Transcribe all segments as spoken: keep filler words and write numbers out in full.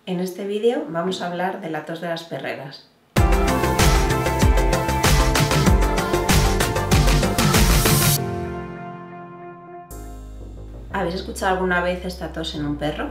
En este vídeo vamos a hablar de la tos de las perreras. ¿Habéis escuchado alguna vez esta tos en un perro?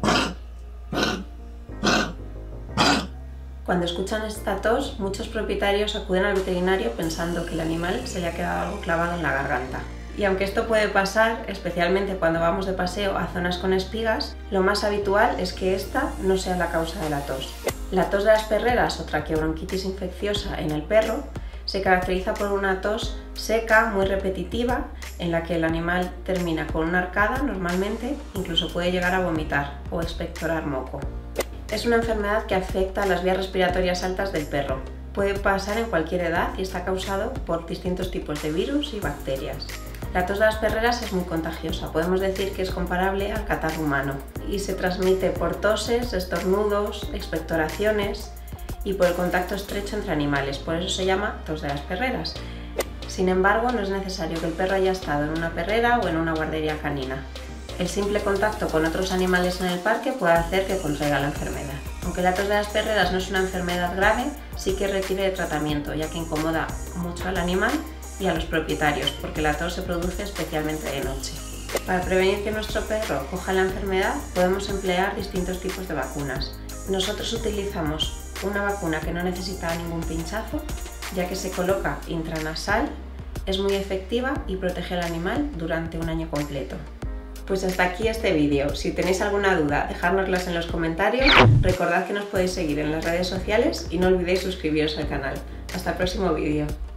Cuando escuchan esta tos, muchos propietarios acuden al veterinario pensando que el animal se le ha quedado algo clavado en la garganta. Y aunque esto puede pasar, especialmente cuando vamos de paseo a zonas con espigas, lo más habitual es que esta no sea la causa de la tos. La tos de las perreras o traqueobronquitis infecciosa en el perro se caracteriza por una tos seca, muy repetitiva, en la que el animal termina con una arcada normalmente, incluso puede llegar a vomitar o expectorar moco. Es una enfermedad que afecta a las vías respiratorias altas del perro. Puede pasar en cualquier edad y está causado por distintos tipos de virus y bacterias. La tos de las perreras es muy contagiosa, podemos decir que es comparable al catarro humano y se transmite por toses, estornudos, expectoraciones y por el contacto estrecho entre animales, por eso se llama tos de las perreras. Sin embargo, no es necesario que el perro haya estado en una perrera o en una guardería canina. El simple contacto con otros animales en el parque puede hacer que contraiga la enfermedad. Aunque la tos de las perreras no es una enfermedad grave, sí que requiere de tratamiento, ya que incomoda mucho al animal y a los propietarios, porque la tos se produce especialmente de noche. Para prevenir que nuestro perro coja la enfermedad, podemos emplear distintos tipos de vacunas. Nosotros utilizamos una vacuna que no necesita ningún pinchazo, ya que se coloca intranasal, es muy efectiva y protege al animal durante un año completo. Pues hasta aquí este vídeo. Si tenéis alguna duda, dejárnoslas en los comentarios. Recordad que nos podéis seguir en las redes sociales y no olvidéis suscribiros al canal. Hasta el próximo vídeo.